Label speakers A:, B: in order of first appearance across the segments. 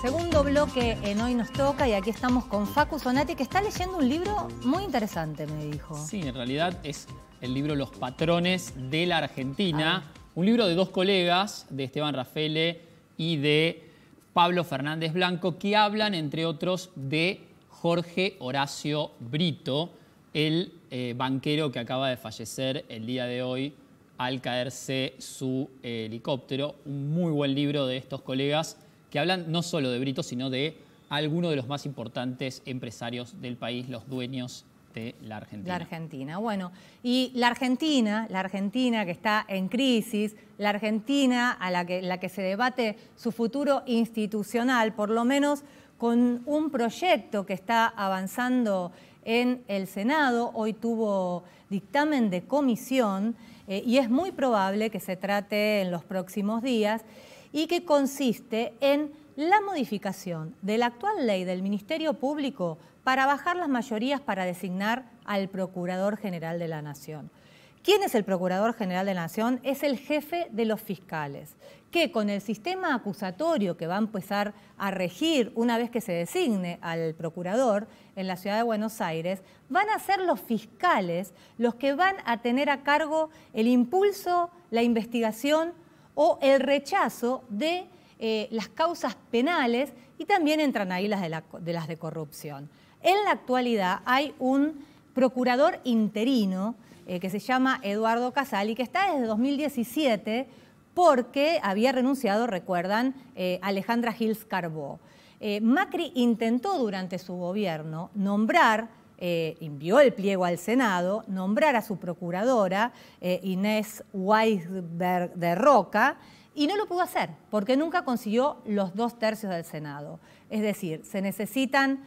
A: Segundo bloque en Hoy Nos Toca y aquí estamos con Facu Zonati, que está leyendo un libro muy interesante, me dijo.
B: Sí, en realidad es el libro Los Patrones de la Argentina, un libro de dos colegas, de Esteban Raffaele y de Pablo Fernández Blanco, que hablan, entre otros, de Jorge Horacio Brito, el banquero que acaba de fallecer el día de hoy al caerse su helicóptero. Un muy buen libro de estos colegas que hablan no solo de Brito, sino de algunos de los más importantes empresarios del país, los dueños de la Argentina.
A: La Argentina, bueno. Y la Argentina que está en crisis, la Argentina a la que se debate su futuro institucional, por lo menos con un proyecto que está avanzando en el Senado. Hoy tuvo dictamen de comisión y es muy probable que se trate en los próximos días, y que consiste en la modificación de la actual ley del Ministerio Público para bajar las mayorías para designar al Procurador General de la Nación. ¿Quién es el Procurador General de la Nación? Es el jefe de los fiscales, que con el sistema acusatorio que va a empezar a regir una vez que se designe al procurador en la ciudad de Buenos Aires, van a ser los fiscales los que van a tener a cargo el impulso, la investigación o el rechazo de las causas penales, y también entran ahí las de corrupción. En la actualidad hay un procurador interino que se llama Eduardo Casali, que está desde 2017 porque había renunciado, recuerdan, Alejandra Gils Carbó. Macri intentó durante su gobierno nombrar, envió el pliego al Senado, nombrar a su procuradora, Inés Weisberg de Roca, y no lo pudo hacer porque nunca consiguió los 2/3 del Senado. Es decir, se necesitan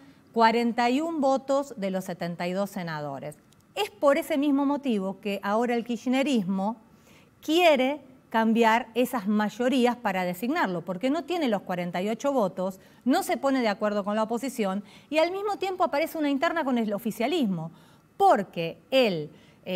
A: 41 votos de los 72 senadores. Es por ese mismo motivo que ahora el kirchnerismo quiere cambiar esas mayorías para designarlo, porque no tiene los 48 votos, no se pone de acuerdo con la oposición y al mismo tiempo aparece una interna con el oficialismo, porque el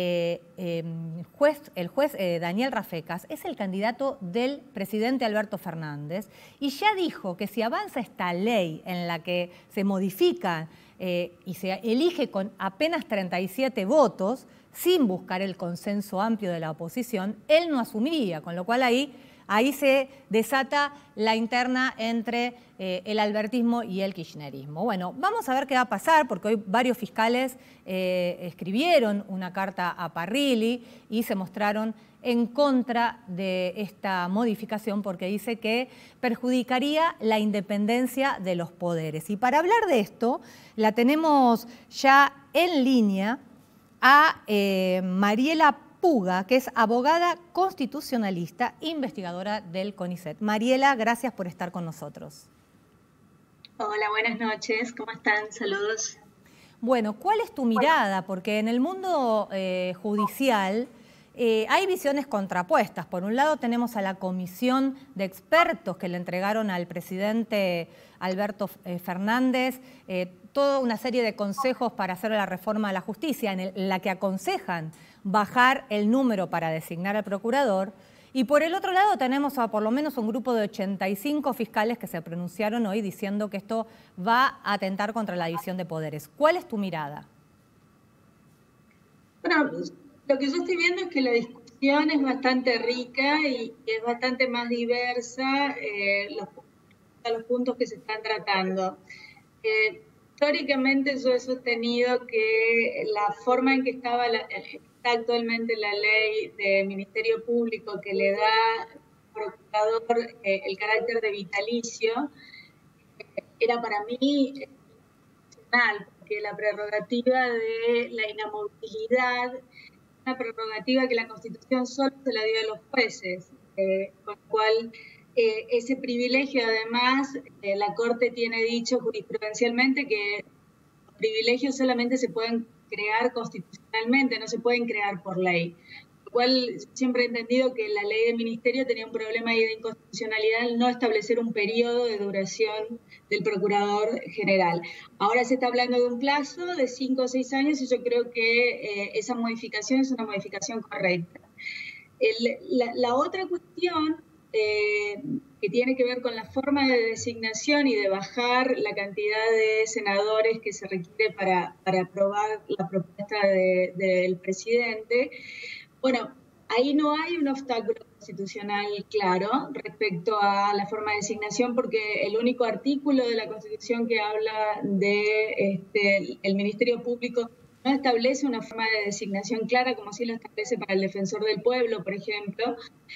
A: juez Daniel Rafecas es el candidato del presidente Alberto Fernández y ya dijo que si avanza esta ley en la que se modifica y se elige con apenas 37 votos, sin buscar el consenso amplio de la oposición, él no asumiría, con lo cual ahí se desata la interna entre el albertismo y el kirchnerismo. Bueno, vamos a ver qué va a pasar, porque hoy varios fiscales escribieron una carta a Parrilli y se mostraron en contra de esta modificación porque dice que perjudicaría la independencia de los poderes. Y para hablar de esto, la tenemos ya en línea a Mariela Puga, que es abogada constitucionalista, investigadora del CONICET. Mariela, gracias por estar con nosotros.
C: Hola, buenas noches. ¿Cómo están? Saludos.
A: Bueno, ¿cuál es tu mirada? Porque en el mundo judicial hay visiones contrapuestas. Por un lado tenemos a la comisión de expertos que le entregaron al presidente Alberto Fernández toda una serie de consejos para hacer la reforma de la justicia, en la que aconsejan bajar el número para designar al procurador. Y por el otro lado tenemos a por lo menos un grupo de 85 fiscales que se pronunciaron hoy diciendo que esto va a atentar contra la división de poderes. ¿Cuál es tu mirada?
C: Bueno, lo que yo estoy viendo es que la discusión es bastante rica y es bastante más diversa los puntos que se están tratando. Históricamente yo he sostenido que la forma en que está actualmente la ley de Ministerio Público, que le da al procurador el carácter de vitalicio, era para mí excepcional, porque la prerrogativa de la inamovilidad es una prerrogativa que la Constitución solo se la dio a los jueces, con lo cual ese privilegio, además, la Corte tiene dicho jurisprudencialmente que los privilegios solamente se pueden crear constitucionalmente, no se pueden crear por ley. Lo cual siempre he entendido que la ley del ministerio tenía un problema ahí de inconstitucionalidad al no establecer un periodo de duración del procurador general. Ahora se está hablando de un plazo de 5 o 6 años y yo creo que esa modificación es una modificación correcta. La otra cuestión que tiene que ver con la forma de designación y de bajar la cantidad de senadores que se requiere para aprobar la propuesta del presidente. Bueno, ahí no hay un obstáculo constitucional claro respecto a la forma de designación, porque el único artículo de la Constitución que habla de el Ministerio Público no establece una forma de designación clara, como sí lo establece para el Defensor del Pueblo, por ejemplo.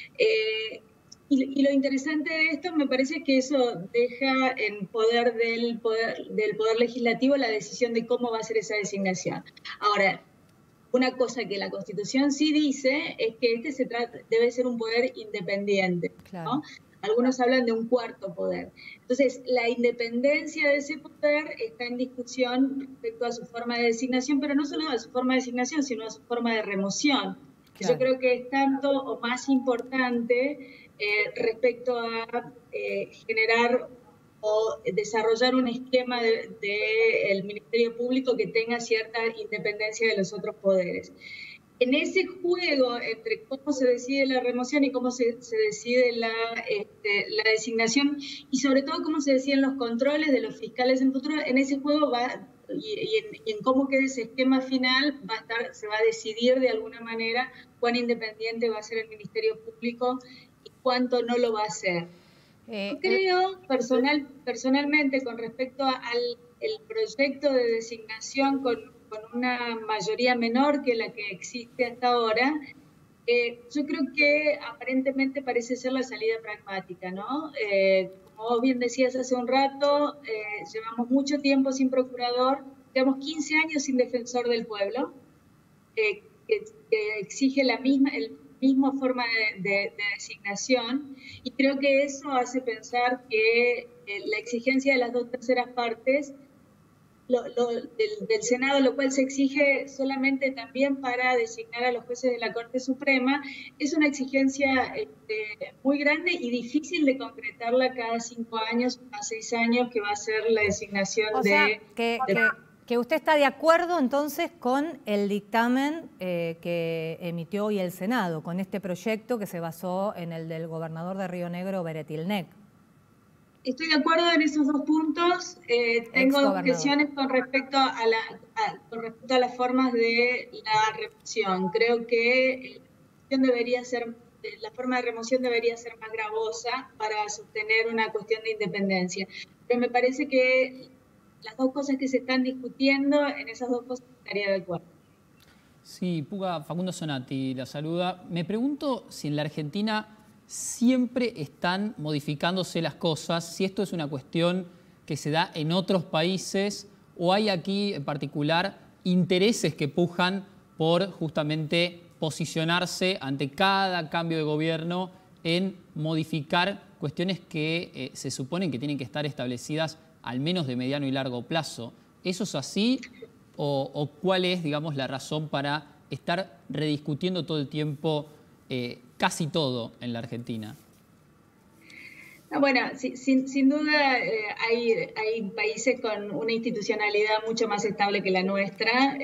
C: Y lo interesante de esto me parece que eso deja en poder del poder legislativo la decisión de cómo va a ser esa designación. Ahora, una cosa que la Constitución sí dice es que debe ser un poder independiente,
A: claro,
C: ¿no? Algunos hablan de un cuarto poder. Entonces, la independencia de ese poder está en discusión respecto a su forma de designación, pero no solo a su forma de designación, sino a su forma de remoción. Claro. Yo creo que es tanto o más importante respecto a generar o desarrollar un esquema del Ministerio Público que tenga cierta independencia de los otros poderes. En ese juego entre cómo se decide la remoción y cómo se decide la designación, y sobre todo cómo se deciden los controles de los fiscales en futuro, en ese juego y en cómo quede ese esquema final se va a decidir de alguna manera cuán independiente va a ser el Ministerio Público y cuánto no lo va a hacer. Yo creo personalmente con respecto al proyecto de designación con una mayoría menor que la que existe hasta ahora, yo creo que aparentemente parece ser la salida pragmática, ¿no? Como vos bien decías hace un rato, llevamos mucho tiempo sin procurador, llevamos 15 años sin defensor del pueblo, que exige la misma forma de designación, y creo que eso hace pensar que la exigencia de las 2/3 partes del Senado, lo cual se exige solamente también para designar a los jueces de la Corte Suprema, es una exigencia muy grande y difícil de concretarla cada 5 años, a 6 años, que va a ser la designación
A: que usted está de acuerdo entonces con el dictamen que emitió hoy el Senado, con este proyecto que se basó en el del gobernador de Río Negro, Beretilnec.
C: Estoy de acuerdo en esos dos puntos. Tengo objeciones con respecto a las formas de la remoción. Creo que la forma de remoción debería ser más gravosa para sostener una cuestión de independencia. Pero me parece que las dos cosas que se están discutiendo, en esas dos cosas estaría de acuerdo.
B: Sí, Puga, Facundo Sonati la saluda. Me pregunto si en la Argentina siempre están modificándose las cosas, si esto es una cuestión que se da en otros países o hay aquí en particular intereses que pujan por justamente posicionarse ante cada cambio de gobierno en modificar cuestiones que se suponen que tienen que estar establecidas al menos de mediano y largo plazo. ¿Eso es así o cuál es, digamos, la razón para estar rediscutiendo todo el tiempo casi todo en la Argentina?
C: Bueno, sin duda hay países con una institucionalidad mucho más estable que la nuestra,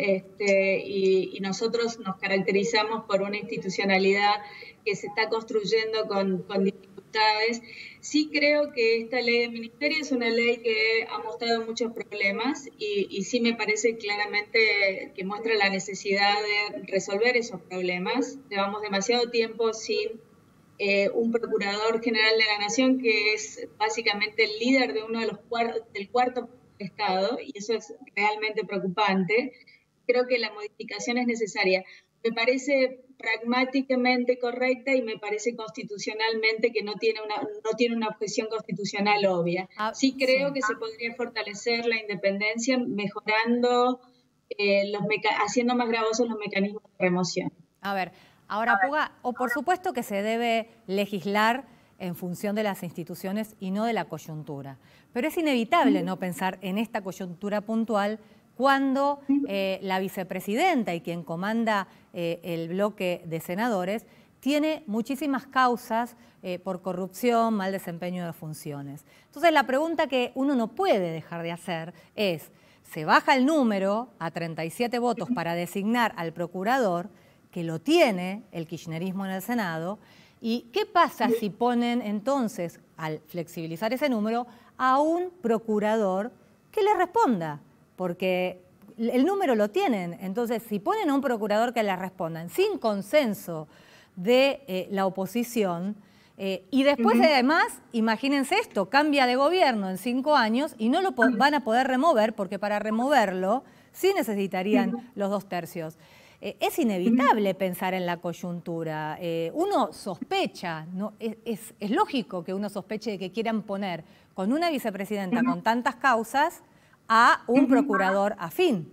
C: y nosotros nos caracterizamos por una institucionalidad que se está construyendo con dificultades. Sí creo que esta ley de ministerio es una ley que ha mostrado muchos problemas y sí me parece claramente que muestra la necesidad de resolver esos problemas. Llevamos demasiado tiempo sin un procurador general de la Nación que es básicamente el líder de uno de del cuarto Estado, y eso es realmente preocupante. Creo que la modificación es necesaria. Me parece pragmáticamente correcta y me parece constitucionalmente que no tiene una objeción constitucional obvia. Sí creo que se podría fortalecer la independencia mejorando, haciendo más gravosos los mecanismos de remoción.
A: A ver, ahora, Puga, por supuesto que se debe legislar en función de las instituciones y no de la coyuntura. Pero es inevitable no pensar en esta coyuntura puntual cuando la vicepresidenta y quien comanda el bloque de senadores tiene muchísimas causas por corrupción, mal desempeño de funciones. Entonces, la pregunta que uno no puede dejar de hacer es, ¿se baja el número a 37 votos para designar al procurador, que lo tiene el kirchnerismo en el Senado, ¿Y qué pasa si ponen entonces, al flexibilizar ese número, a un procurador que le responda? Porque el número lo tienen. Entonces, si ponen a un procurador que le respondan sin consenso de la oposición, y después además, imagínense esto, cambia de gobierno en 5 años y no lo van a poder remover, porque para removerlo sí necesitarían los 2 tercios. Es inevitable pensar en la coyuntura. Uno sospecha, ¿no? Es lógico que uno sospeche de que quieran poner con una vicepresidenta con tantas causas a un procurador afín.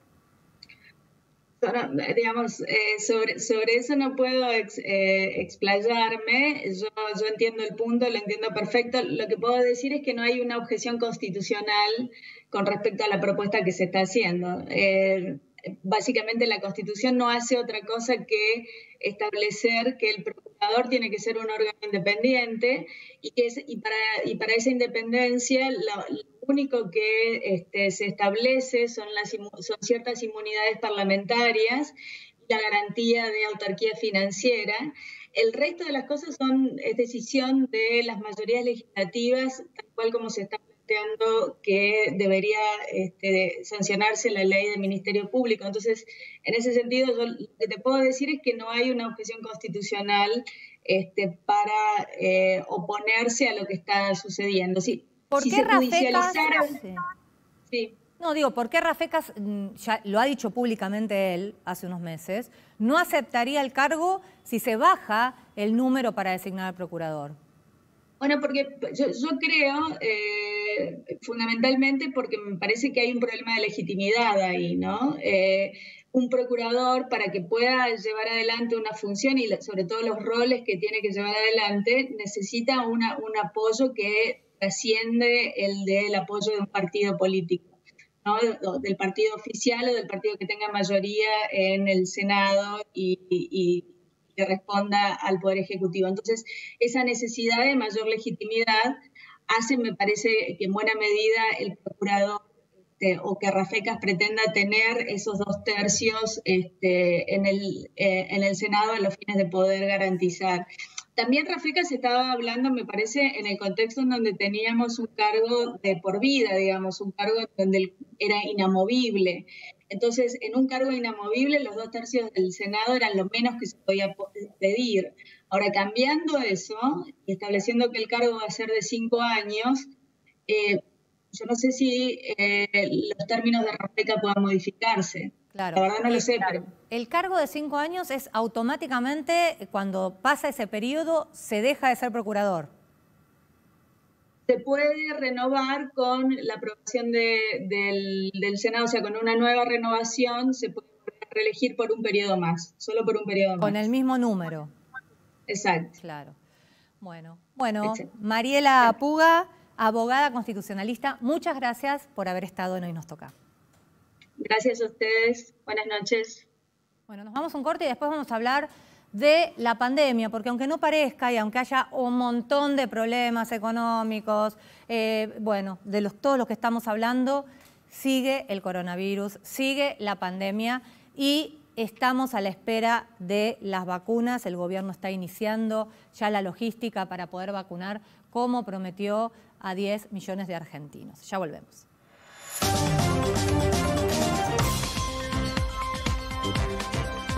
C: Digamos, sobre eso no puedo explayarme. Yo entiendo el punto, lo entiendo perfecto. Lo que puedo decir es que no hay una objeción constitucional con respecto a la propuesta que se está haciendo. Básicamente la Constitución no hace otra cosa que establecer que el procurador tiene que ser un órgano independiente y para esa independencia lo único que se establece son ciertas inmunidades parlamentarias y la garantía de autarquía financiera. El resto de las cosas es decisión de las mayorías legislativas, tal cual como se está planteando que debería sancionarse la ley del Ministerio Público. Entonces, en ese sentido, yo lo que te puedo decir es que no hay una objeción constitucional para oponerse a lo que está sucediendo.
A: ¿Por qué Rafecas?
C: Sí.
A: No, digo, ¿por qué Rafecas, ya lo ha dicho públicamente él hace unos meses, no aceptaría el cargo si se baja el número para designar al procurador?
C: Bueno, porque yo creo, fundamentalmente porque me parece que hay un problema de legitimidad ahí, ¿no? Un procurador, para que pueda llevar adelante una función y sobre todo los roles que tiene que llevar adelante, necesita un apoyo que trasciende el del apoyo de un partido político, ¿no? Del partido oficial o del partido que tenga mayoría en el Senado y que responda al Poder Ejecutivo. Entonces, esa necesidad de mayor legitimidad hace, me parece, que en buena medida el procurador o que Rafecas pretenda tener esos 2 tercios en el Senado a los fines de poder garantizar. También Rafecas estaba hablando, me parece, en el contexto en donde teníamos un cargo de por vida, digamos, un cargo donde era inamovible. Entonces, en un cargo inamovible, los 2 tercios del Senado eran lo menos que se podía pedir. Ahora, cambiando eso y estableciendo que el cargo va a ser de 5 años, yo no sé si los términos de Rafecas puedan modificarse.
A: Claro.
C: La verdad no lo sé, pero...
A: El cargo de 5 años es automáticamente, cuando pasa ese periodo, se deja de ser procurador.
C: Se puede renovar con la aprobación del Senado, o sea, con una nueva renovación se puede reelegir por un periodo más, solo por un periodo más.
A: Con el mismo número.
C: Exacto.
A: Claro. Bueno, Mariela Puga, abogada constitucionalista, muchas gracias por haber estado en Hoy Nos Toca.
C: Gracias a ustedes. Buenas noches.
A: Bueno, nos vamos a un corte y después vamos a hablar de la pandemia, porque aunque no parezca y aunque haya un montón de problemas económicos, de todos los que estamos hablando, sigue el coronavirus, sigue la pandemia y estamos a la espera de las vacunas. El gobierno está iniciando ya la logística para poder vacunar, como prometió, a 10 millones de argentinos. Ya volvemos.